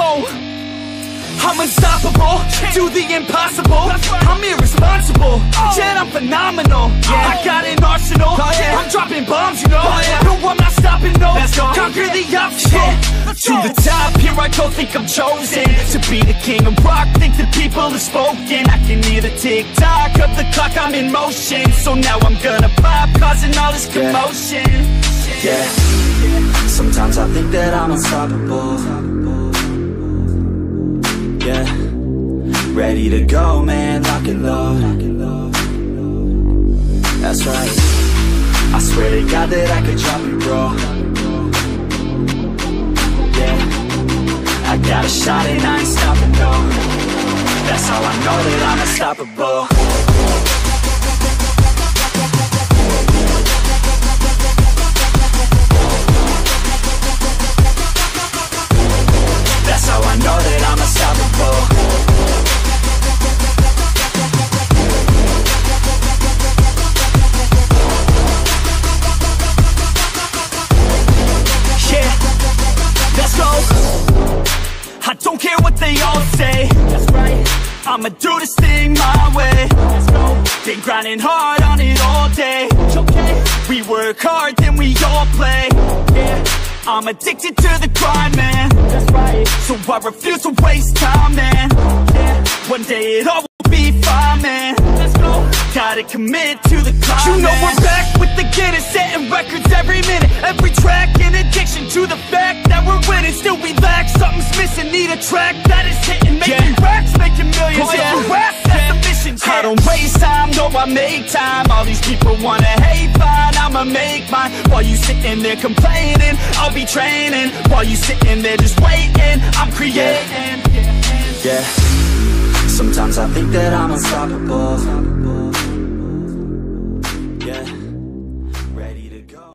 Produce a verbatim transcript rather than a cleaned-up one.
go. I'm unstoppable, do the impossible. I'm irresponsible, yet I'm phenomenal. I got an arsenal, I'm dropping bombs, you know. No, I'm not stopping, no. Conquer the obstacle. To the top, here I go, think I'm chosen to be the king of rock, think the people have spoken. I can hear the tick-tock of the clock, I'm in motion. So now I'm gonna pop, causing all this commotion. Yeah, sometimes I think that I'm unstoppable. Yeah, ready to go, man, lock and load. That's right, I swear to God that I could drop you, bro. Yeah, I got a shot and I ain't stopping, no. That's how I know that I'm unstoppable. That's how I know that I'm unstoppable. Yeah, let's go. I don't care what they all say. That's right, I'ma do this thing my way. Let's go. Been grinding hard on it all day. Okay, we work hard, then we all play. Yeah, I'm addicted to the grind, man. That's right, so I refuse to waste time, man. Yeah, one day it all will be fine, man. Let's go. Gotta commit to the climb, you know, man. We're back with the Guinness, setting records every minute, every track. In addiction to the fact that we're winning, still we lack, something's missing. Need a track that is hitting, making yeah. racks, making millions. Oh, yeah. So rap, that's yeah. the mission. Yeah. I don't waste time, no, I make time. All these people wanna hate, fine, I'ma make mine. While you sitting there complaining, I'll be training. While you sitting there just waiting, I'm creating. Yeah, yeah. Sometimes I think that I'm unstoppable.